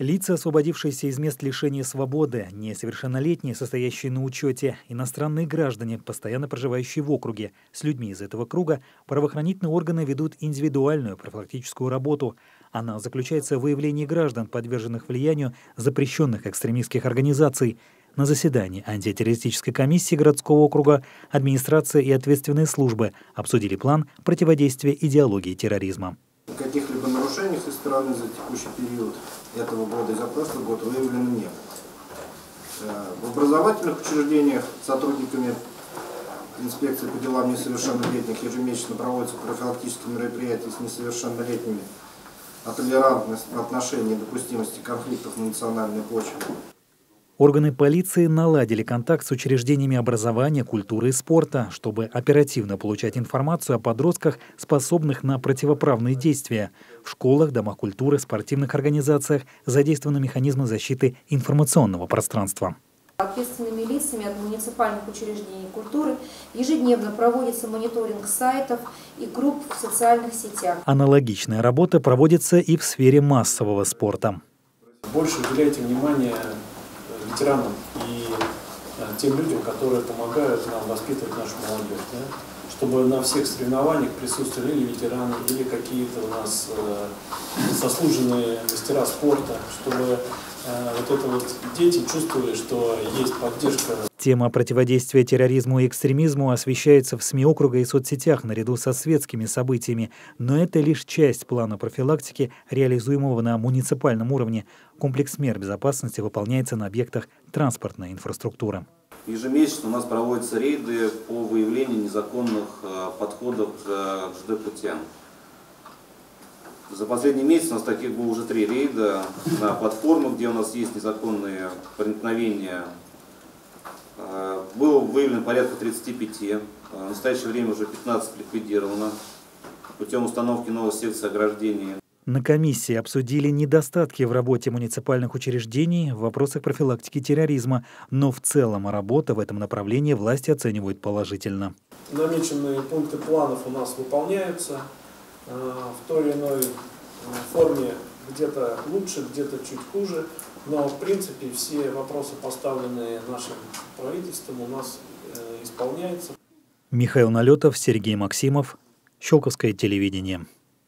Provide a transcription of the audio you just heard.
Лица, освободившиеся из мест лишения свободы, несовершеннолетние, состоящие на учете, иностранные граждане, постоянно проживающие в округе. С людьми из этого круга правоохранительные органы ведут индивидуальную профилактическую работу. Она заключается в выявлении граждан, подверженных влиянию запрещенных экстремистских организаций. На заседании антитеррористической комиссии городского округа администрация и ответственные службы обсудили план противодействия идеологии терроризма. Каких-либо нарушений со стороны за текущий период этого года и за прошлый год выявлено не было. В образовательных учреждениях сотрудниками инспекции по делам несовершеннолетних ежемесячно проводятся профилактические мероприятия с несовершеннолетними о толерантности, отношении и допустимости конфликтов на национальной почве. Органы полиции наладили контакт с учреждениями образования, культуры и спорта, чтобы оперативно получать информацию о подростках, способных на противоправные действия. В школах, домах культуры, спортивных организациях задействованы механизмы защиты информационного пространства. Ответственными лицами от муниципальных учреждений культуры ежедневно проводится мониторинг сайтов и групп в социальных сетях. Аналогичная работа проводится и в сфере массового спорта. Больше уделяйте внимание ветеранам и тем людям, которые помогают нам воспитывать нашу молодежь, да? Чтобы на всех соревнованиях присутствовали или ветераны, или какие-то у нас заслуженные мастера спорта, чтобы дети чувствовали, что есть поддержка. Тема противодействия терроризму и экстремизму освещается в СМИ округа и соцсетях наряду со светскими событиями. Но это лишь часть плана профилактики, реализуемого на муниципальном уровне. Комплекс мер безопасности выполняется на объектах транспортной инфраструктуры. Ежемесячно у нас проводятся рейды по выявлению незаконных подходов к ЖД-путям. За последний месяц у нас таких было уже 3 рейда на платформах, где у нас есть незаконные проникновения. Было выявлено порядка 35. В настоящее время уже 15 ликвидировано путем установки новых секций ограждения. На комиссии обсудили недостатки в работе муниципальных учреждений в вопросах профилактики терроризма, но в целом работа в этом направлении власти оценивают положительно. Намеченные пункты планов у нас выполняются в той или иной форме, где-то лучше, где-то чуть хуже, но в принципе все вопросы, поставленные нашим правительством, у нас исполняются. Михаил Налетов, Сергей Максимов, Щелковское телевидение.